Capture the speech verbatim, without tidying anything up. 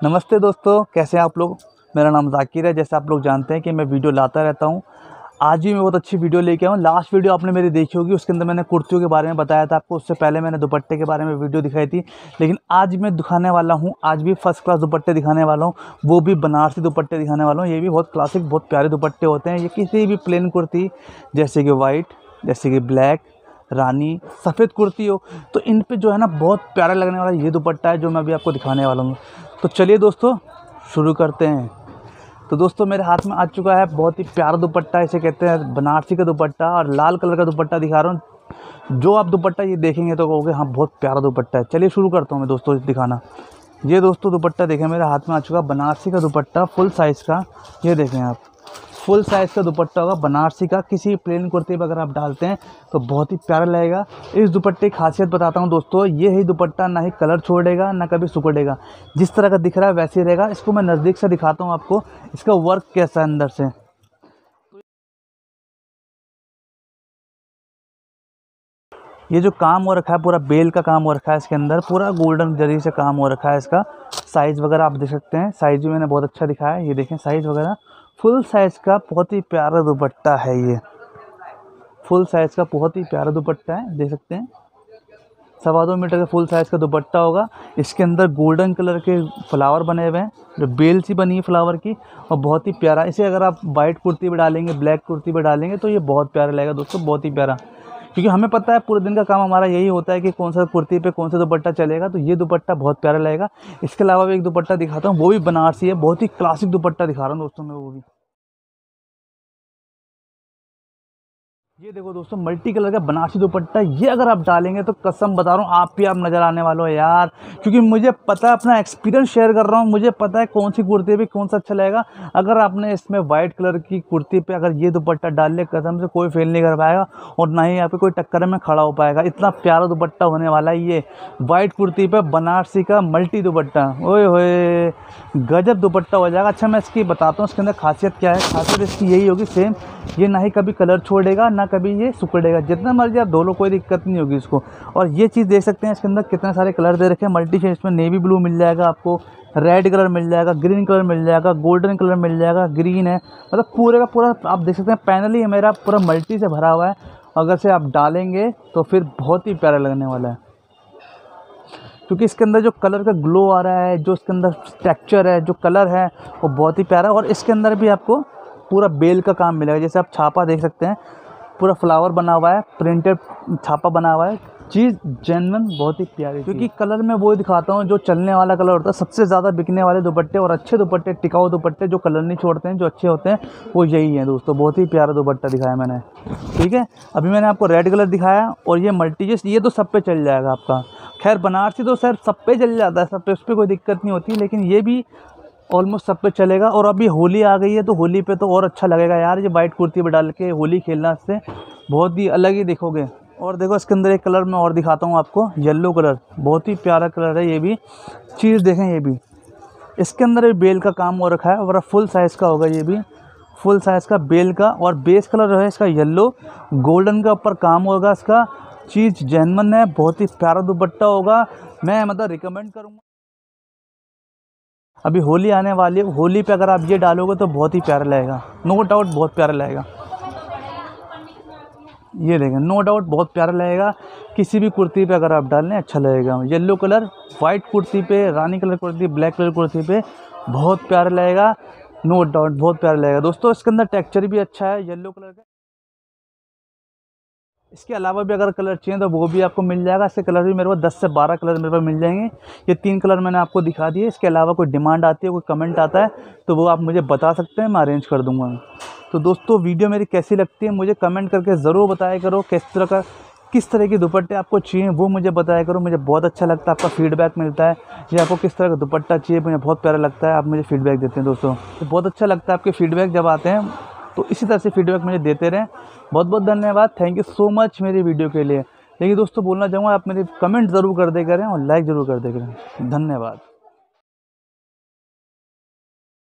नमस्ते दोस्तों, कैसे हैं आप लोग। मेरा नाम ज़ाकिर है। जैसे आप लोग जानते हैं कि मैं वीडियो लाता रहता हूं। आज भी मैं बहुत अच्छी वीडियो लेके आया हूं। लास्ट वीडियो आपने मेरी देखी होगी, उसके अंदर मैंने कुर्तियों के बारे में बताया था आपको। उससे पहले मैंने दुपट्टे के बारे में वीडियो दिखाई थी। लेकिन आज मैं दिखाने वाला हूं, आज भी फर्स्ट क्लास दुपट्टे दिखाने वाला हूं, वो भी बनारसी दुपट्टे दिखाने वाला हूँ। ये भी बहुत क्लासिक, बहुत प्यारे दुपट्टे होते हैं। ये किसी भी प्लेन कुर्ती, जैसे कि वाइट, जैसे कि ब्लैक, रानी, सफ़ेद कुर्ती हो, तो इन पे जो है ना बहुत प्यारा लगने वाला ये दुपट्टा है जो मैं अभी आपको दिखाने वाला हूँ। तो चलिए दोस्तों शुरू करते हैं। तो दोस्तों मेरे हाथ में आ चुका है बहुत ही प्यारा दुपट्टा, इसे कहते हैं बनारसी का दुपट्टा, और लाल कलर का दुपट्टा दिखा रहा हूँ। जो आप दुपट्टा ये देखेंगे तो कहोगे हाँ बहुत प्यारा दुपट्टा है। चलिए शुरू करता हूँ मैं दोस्तों दिखाना। ये दोस्तों दुपट्टा देखें, मेरे हाथ में आ चुका बनारसी का दुपट्टा, फुल साइज़ का। ये देखें आप, फुल साइज़ का दुपट्टा होगा बनारसी का। किसी प्लेन कुर्ते पर अगर आप डालते हैं तो बहुत ही प्यारा लगेगा। इस दुपट्टे की खासियत बताता हूँ दोस्तों। ये ही दुपट्टा ना ही कलर छोड़ेगा, ना कभी सुखड़ेगा। जिस तरह का दिख रहा है वैसे ही रहेगा। इसको मैं नज़दीक से दिखाता हूँ आपको, इसका वर्क कैसा है अंदर से। ये जो काम हो रखा है, पूरा बेल का काम हो रखा है इसके अंदर, पूरा गोल्डन जरी से काम हो रखा है इसका। साइज़ वगैरह आप देख सकते हैं, साइज़ भी मैंने बहुत अच्छा दिखाया है। ये देखें साइज़ वगैरह, फुल साइज़ का बहुत ही प्यारा दुपट्टा है। ये फुल साइज़ का बहुत ही प्यारा दुपट्टा है, देख सकते हैं। सवा दो मीटर का फुल साइज़ का दुपट्टा होगा। इसके अंदर गोल्डन कलर के फ्लावर बने हुए हैं, जो बेल सी बनी है फ्लावर की, और बहुत ही प्यारा। इसे अगर आप वाइट कुर्ती पे डालेंगे, ब्लैक कुर्ती पे डालेंगे तो ये बहुत प्यारा लगेगा दोस्तों, बहुत ही प्यारा। क्योंकि हमें पता है पूरे दिन का काम हमारा यही होता है कि कौन सा कुर्ती पे कौन सा दुपट्टा चलेगा, तो ये दुपट्टा बहुत प्यारा लगेगा। इसके अलावा भी एक दुपट्टा दिखाता हूँ, वो भी बनारसी है, बहुत ही क्लासिक दुपट्टा दिखा रहा हूँ दोस्तों मैं, वो भी। ये देखो दोस्तों, मल्टी कलर का बनारसी दुपट्टा। ये अगर आप डालेंगे तो कसम बता रहा हूँ आप भी आप नज़र आने वाले हो यार। क्योंकि मुझे पता है, अपना एक्सपीरियंस शेयर कर रहा हूँ, मुझे पता है कौन सी कुर्ती पे कौन सा अच्छा लगेगा। अगर आपने इसमें वाइट कलर की कुर्ती पे अगर ये दुपट्टा डाल ले, कसम से कोई फेल नहीं कर पाएगा, और ना ही यहाँ पे कोई टक्कर में खड़ा हो पाएगा। इतना प्यारा दुपट्टा होने वाला है ये वाइट कुर्ती पे बनारसी का मल्टी दुपट्टा। ओए होए, गजब दुपट्टा हो जाएगा। अच्छा मैं इसकी बताता हूँ इसके अंदर खासियत क्या है। खासियत इसकी यही होगी सेम, ये ना ही कभी कलर छोड़ेगा, ना कभी ये सुखड़ेगा। जितना मर्जी आप धो लो कोई दिक्कत नहीं होगी इसको। और ये चीज़ देख सकते हैं इसके अंदर कितने सारे कलर दे रखे हैं मल्टी शेड। इसमें नेवी ब्लू मिल जाएगा आपको, रेड कलर मिल जाएगा, ग्रीन कलर मिल जाएगा, गोल्डन कलर मिल जाएगा, ग्रीन है, मतलब पूरे का पूरा आप देख सकते हैं। पैनल ही मेरा पूरा मल्टी से भरा हुआ है। अगर से आप डालेंगे तो फिर बहुत ही प्यारा लगने वाला है। क्योंकि इसके अंदर जो कलर का ग्लो आ रहा है, जो इसके अंदर टेक्सचर है, जो कलर है, वो बहुत ही प्यारा है। और इसके अंदर भी आपको पूरा बेल का काम मिलेगा। जैसे आप छापा देख सकते हैं, पूरा फ्लावर बना हुआ है, प्रिंटेड छापा बना हुआ है। चीज़ जेन्युइन बहुत ही प्यारी। क्योंकि कलर में वो दिखाता हूँ जो चलने वाला कलर होता है। सबसे ज़्यादा बिकने वाले दुपट्टे और अच्छे दुपट्टे, टिकाऊ दुपट्टे जो कलर नहीं छोड़ते हैं, जो अच्छे होते हैं, वो यही है दोस्तों। बहुत ही प्यारा दुपट्टा दिखाया मैंने, ठीक है। अभी मैंने आपको रेड कलर दिखाया, और ये मल्टीजेस, ये तो सब पे चल जाएगा आपका। खैर बनारसी तो सर सब पे चल जाता है, सब पे, उस पर कोई दिक्कत नहीं होती, लेकिन ये भी ऑलमोस्ट सब पे चलेगा। और अभी होली आ गई है तो होली पे तो और अच्छा लगेगा यार। ये वाइट कुर्ती पे डाल के होली खेलना से बहुत ही अलग ही दिखोगे। और देखो इसके अंदर एक कलर मैं और दिखाता हूँ आपको, येलो कलर, बहुत ही प्यारा कलर है ये भी। चीज़ देखें, ये भी इसके अंदर भी बेल का काम हो रखा है, और फुल साइज़ का होगा ये भी, फुल साइज़ का बेल का। और बेस कलर है इसका येलो, गोल्डन का ऊपर काम होगा इसका। चीज़ जेन्युइन है, बहुत ही प्यारा दुपट्टा होगा। मैं मतलब रिकमेंड करूँगा। अभी होली आने वाली है, होली पे अगर आप ये डालोगे तो बहुत ही प्यारा लगेगा, नो डाउट बहुत प्यारा लगेगा। ये देखें, नो डाउट बहुत प्यारा लगेगा। किसी भी कुर्ती पे अगर आप डाल लें अच्छा लगेगा। येलो कलर वाइट कुर्ती पे, रानी colour kurti, black colour kurti पे बहुत प्यारा लगेगा, नो डाउट बहुत प्यारा लगेगा दोस्तों। इसके अंदर टेक्सचर भी अच्छा है येलो कलर का। इसके अलावा भी अगर कलर चाहिए तो वो भी आपको मिल जाएगा। इसके कलर भी मेरे पास दस से बारह कलर मेरे पास मिल जाएंगे। ये तीन कलर मैंने आपको दिखा दिए। इसके अलावा कोई डिमांड आती है, कोई कमेंट आता है, तो वो आप मुझे बता सकते हैं, मैं अरेंज कर दूंगा। तो दोस्तों वीडियो मेरी कैसी लगती है मुझे कमेंट करके ज़रूर बताया करो। किस तरह का, किस तरह के दुपट्टे आपको चाहिए वो मुझे बताया करो। मुझे बहुत अच्छा लगता है, आपका फीडबैक मिलता है। ये आपको किस तरह का दुपट्टा चाहिए मुझे बहुत प्यारा लगता है, आप मुझे फीडबैक देते हैं दोस्तों। तो बहुत अच्छा लगता है आपके फीडबैक जब आते हैं, तो इसी तरह से फीडबैक मुझे देते रहें। बहुत बहुत धन्यवाद, थैंक यू सो मच मेरी वीडियो के लिए। लेकिन दोस्तों बोलना चाहूँगा, आप मेरे कमेंट ज़रूर कर दे करें और लाइक ज़रूर कर दे करें। धन्यवाद।